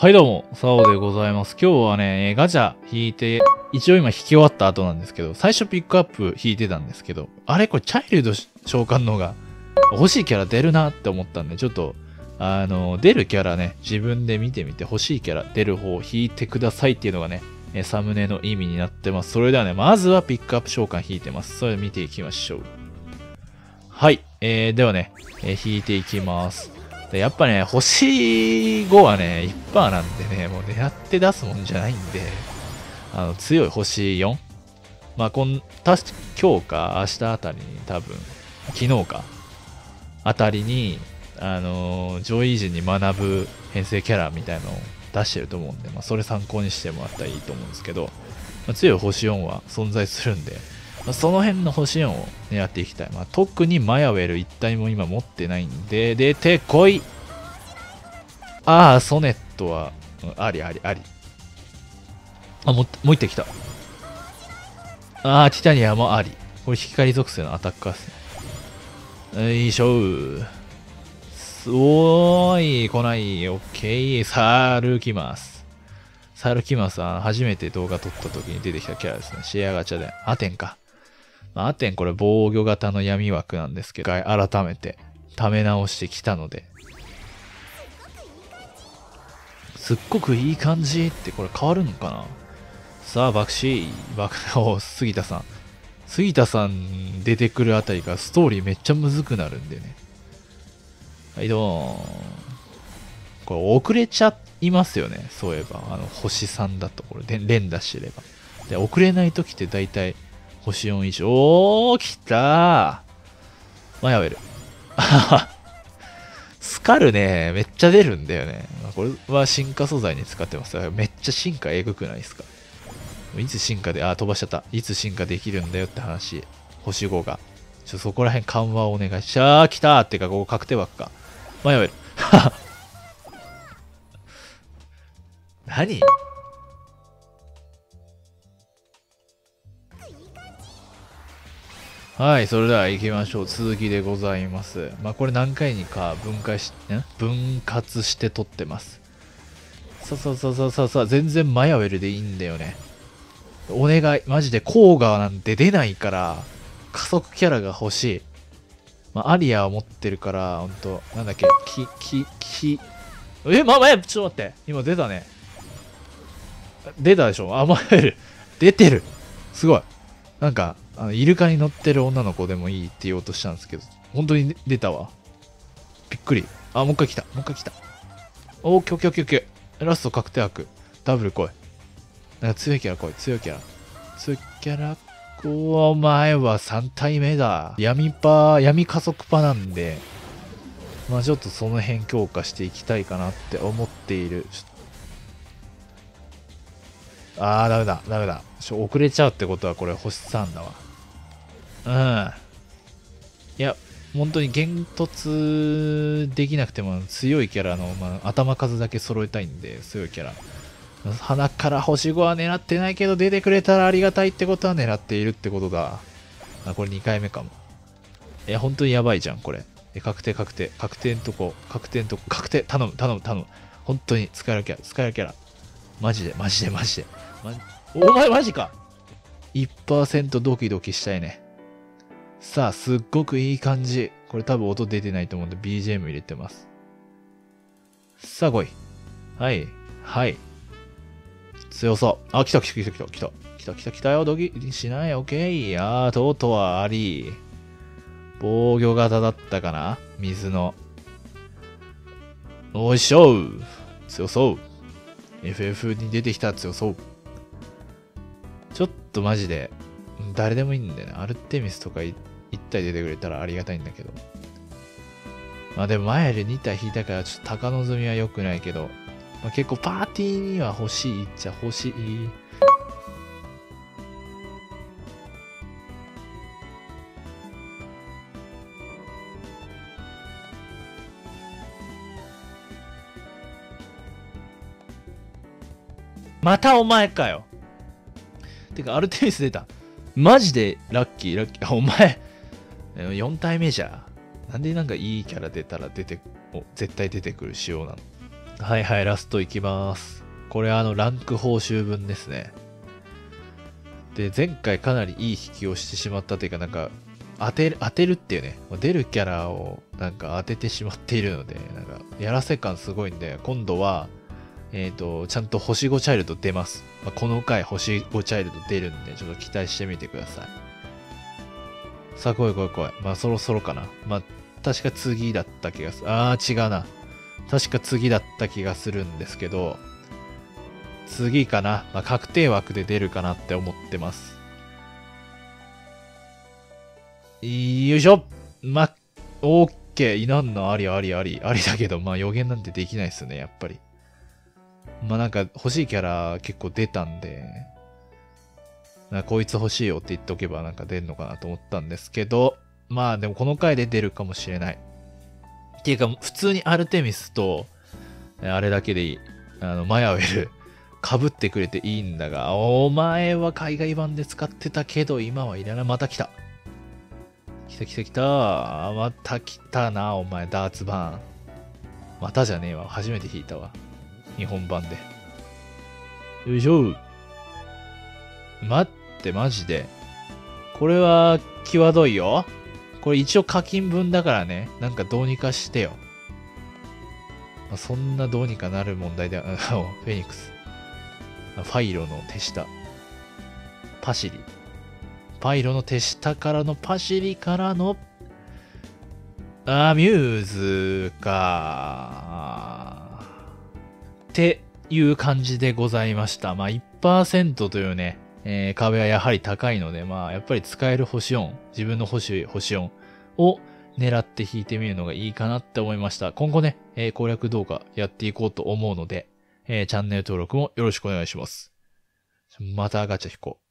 はいどうも、サオでございます。今日はね、ガチャ引いて、一応今引き終わった後なんですけど、最初ピックアップ引いてたんですけど、あれこれチャイルド召喚の方が欲しいキャラ出るなって思ったんで、ちょっと、出るキャラね、自分で見てみて欲しいキャラ出る方を引いてくださいっていうのがね、サムネの意味になってます。それではね、まずはピックアップ召喚引いてます。それで見ていきましょう。はい、ではね、引いていきます。でやっぱね、星5はね、1%なんでね、もう狙って出すもんじゃないんで、強い星 4？ まあ、今日か明日あたりに多分、昨日か、あたりに、上位陣に学ぶ編成キャラみたいなのを出してると思うんで、まあ、それ参考にしてもらったらいいと思うんですけど、まあ、強い星4は存在するんで、まあ、その辺の星4を狙っていきたい。まあ、特にマヤウェル一体も今持ってないんで、出てこい。ああ、ソネットは、ありありあり。あ、もう一体来た。ああ、ティタニアもあり。これ光属性のアタッカーですね。よいしょー。おーい、来ない。オッケー。さあ、歩きます。さあ、歩きます。初めて動画撮った時に出てきたキャラですね。シェアガチャで。アテンか。まあ、アテンこれ防御型の闇枠なんですけど、改めて、ため直してきたので。すっごくいい感じってこれ変わるのかな。さあ、杉田さん。杉田さん出てくるあたりからストーリーめっちゃむずくなるんでね。はい、どうも。これ遅れちゃいますよね。そういえば。星3だとこれで連打してれば。で、遅れない時って大体星4以上。おー、来たー。マヤウェル。スカルね、めっちゃ出るんだよね。これは進化素材に使ってます。めっちゃ進化えぐくないですか。いつ進化で、飛ばしちゃった。いつ進化できるんだよって話。星5が。そこら辺緩和をお願いしゃー、来たーってか、ここ確定枠か。マヤウェル。何はい、それでは行きましょう。続きでございます。まあ、これ何回にか分割して撮ってます。全然マヤウェルでいいんだよね。お願い。マジでコーガーなんて出ないから、加速キャラが欲しい。まあ、アリアを持ってるから、ほんと、なんだっけ、ちょっと待って。今出たね。出たでしょ。マヤウェル。出てる。すごい。なんか、イルカに乗ってる女の子でもいいって言おうとしたんですけど、本当に出たわ。びっくり。もう一回来た。オッケー。ラスト確定枠。ダブル来い。なんか強いキャラ来い。強いキャラ。お前は3体目だ。闇加速パなんで、まあちょっとその辺強化していきたいかなって思っている。ダメだ。遅れちゃうってことはこれ星3だわ。いや、本当に幻突できなくても強いキャラの、頭数だけ揃えたいんで、強いキャラ。鼻から星5は狙ってないけど出てくれたらありがたいってことは狙っているってことだ。これ2回目かも。本当にやばいじゃん、これ。確定。頼む。本当に使えるキャラ。マジで。お前マジか !1% ドキドキしたいね。さあ、すっごくいい感じ。これ多分音出てないと思うんで BGM 入れてます。さあ来い。はい。強そう。来たよ。ドキしない。オッケー。とうとうはあり。防御型だったかな水の。おいしょ強そう。FF に出てきた強そう。ちょっとマジで、誰でもいいんだよね。アルテミスとか1体出てくれたらありがたいんだけど。でも前より2体引いたから、ちょっと高望みは良くないけど、結構パーティーには欲しいっちゃ欲しい。またお前かよ。てか、アルテミス出た。マジでラッキー。お前、4体目じゃ。なんでなんかいいキャラ出たら絶対出てくる仕様なの。 はいはい、ラストいきます。これランク報酬分ですね。で、前回かなりいい引きをしてしまったというか、なんか、当てるっていうね、出るキャラをなんか当ててしまっているので、なんか、やらせ感すごいんで、今度は、ちゃんと星5チャイルド出ます。この回星5チャイルド出るんで、ちょっと期待してみてください。さあ、来い来い来い。そろそろかな。確か次だった気がする。違うな。確か次だった気がするんですけど、次かな。確定枠で出るかなって思ってます。よいしょ。オッケー。いなんのありありあり。ありだけど、予言なんてできないっすね、やっぱり。なんか欲しいキャラ結構出たんで、こいつ欲しいよって言っておけばなんか出るのかなと思ったんですけど、でもこの回で出るかもしれない。っていうか、普通にアルテミスと、あれだけでいい。マヤウェル、被ってくれていいんだが、お前は海外版で使ってたけど、今はいらない。また来た。来た来た来た。また来たな、お前、ダーツバーン。またじゃねえわ。初めて引いたわ。日本版で。よいしょ。待って、マジで。これは、際どいよ。これ一応課金分だからね。なんかどうにかしてよ。そんなどうにかなる問題では、フェニックス。ファイロの手下。パシリ。パイロの手下からのパシリからの、ミューズか。っていう感じでございました。1% というね、壁はやはり高いので、やっぱり使える星4、自分の星4を狙って引いてみるのがいいかなって思いました。今後ね、攻略動画やっていこうと思うので、チャンネル登録もよろしくお願いします。またガチャ引こう。